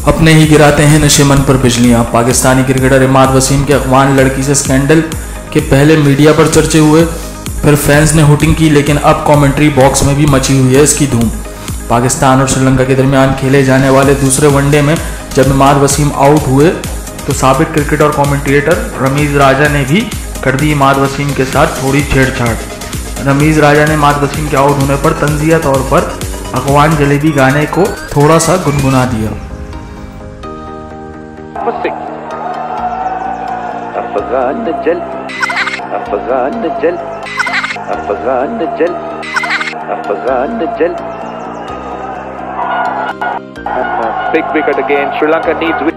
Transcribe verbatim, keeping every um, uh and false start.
अपने ही गिराते हैं नशे मन पर बिजलियां। पाकिस्तानी क्रिकेटर इमाद वसीम के अफगान लड़की से स्कैंडल के पहले मीडिया पर चर्चे हुए, फिर फैंस ने हुटिंग की, लेकिन अब कमेंट्री बॉक्स में भी मची हुई है इसकी धूम। पाकिस्तान और श्रीलंका के दरमियान खेले जाने वाले दूसरे वनडे में जब इमाद वसीम आउट हुए तो साबिक क्रिकेटर और कमेंटेटर रमीज राजा ने भी कर दी इमाद वसीम के साथ थोड़ी छेड़छाड़। रमीज राजा ने इमाद वसीम के आउट होने पर तंजिया तौर पर अफगान जलेबी गाने को थोड़ा सा गुनगुना दिया। अफगान जल अफगान जल अफगान जल अफगान जल. Big wicket again. Sri Lanka needs